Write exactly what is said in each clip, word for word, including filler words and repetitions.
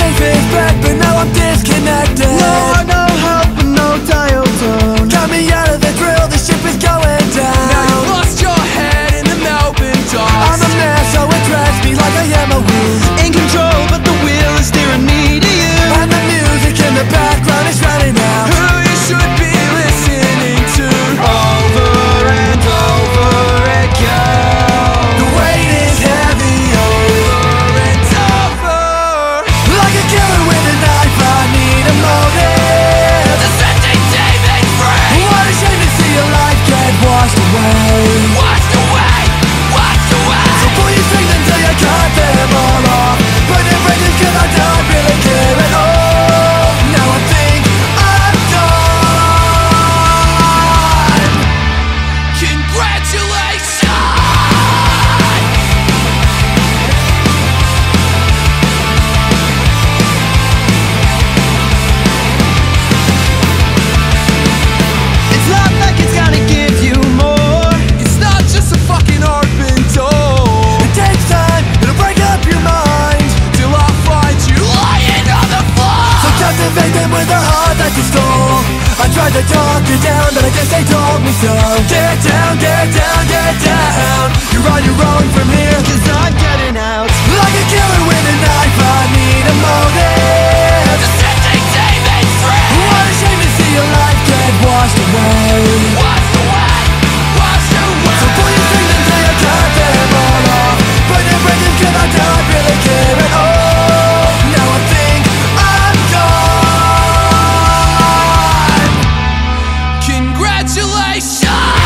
life is back, but now I'm disconnected. No heart, no help, and no dial tone. Got me out of the thrill, the ship is going down. Now you lost your head in the Melbourne docks. I'm a mess, so it drags me like I am a wound. In control, but the wheel is steering me to you. And the music in the background is running out. Who you should be listening to. Over and over again. The weight is heavy, Over and over. like a killer with a knife, I need a motive. The setting David free. What a shame to see your life get washed away. Washed away, washed away. So pull your strings until you cut them all off. Burn your bridges cause I don't really care at all. Now I think I'm done. Congratulations. It's not like it's gonna give you more. It's not just a fucking open door. It takes time, it'll break up your mind. Till I find you lying on the floor. So captivate them with their heart that you stole. I tried to talk you down, but I guess they told me so. Get down, get down, get down. You're on your own from here, Cause I'm getting out. like a killer with a knife, I need a motive. The setting David free. What a shame to see your life get washed away. Washed away, washed away. So pull your strings until you cut them all off. Burn your bridges cause I don't really care at all. Now I think I'm gone. Congratulations.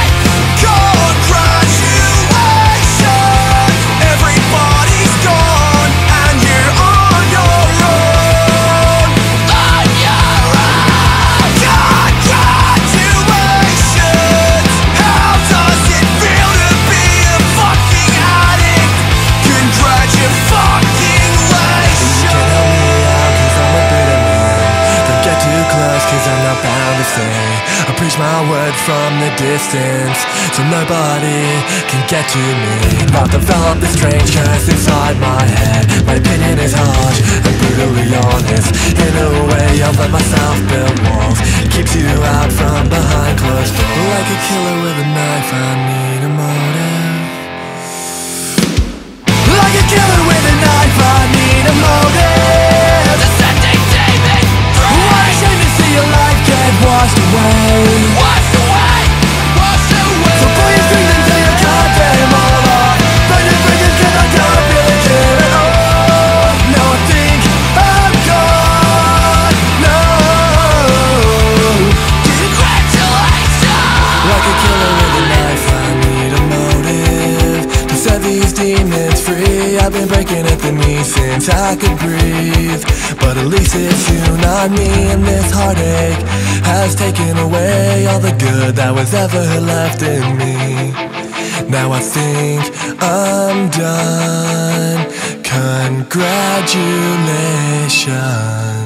Congratulations. Everybody's gone and you're on your own. On your own. Congratulations. How does it feel to be a fucking addict? Congratulations. I'm a bitter man. Don't get too close cause I'm not bound to stay. I preach my word from the distance, so nobody can get to me. I've developed this strange curse inside my head. My opinion is harsh and brutally honest. In a way I've let myself build walls. Keeps you out from behind closed doors. Like a killer with a knife, I need a motive. Like a killer with a knife, I need a motive. The setting David free. What a shame to see your life get washed away. Washed away, washed away. So pull your strings until you cut them all off. Burn your bridges cause I don't really care at all. Now I think I'm gone. No. Congratulations. Like a killer with a knife, I need a motive to set these demons free. I've been breaking at the knees since I could breathe, but at least it's you, not me. And this heartache has taken away all the good that was ever left in me. Now I think I'm done. Congratulations.